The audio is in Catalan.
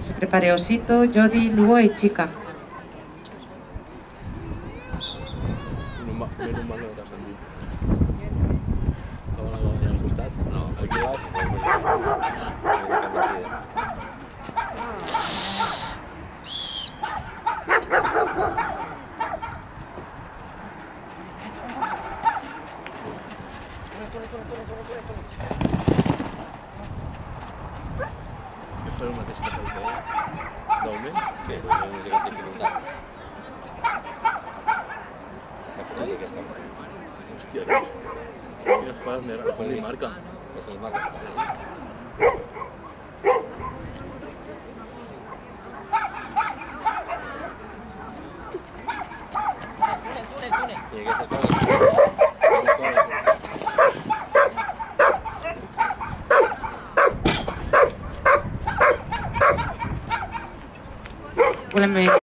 Se prepare Osito, Jody, Luo y Chica. Menos mal que no t'has sentit. Ahora al costat? No, aquí vas. Que fue el mateix que el feia. D'augment? Sí, no sé cap dificultat. Hòstia, quines coses negres. Fue mi marca. Fue mi marca. I aquestes coses... Huéleme.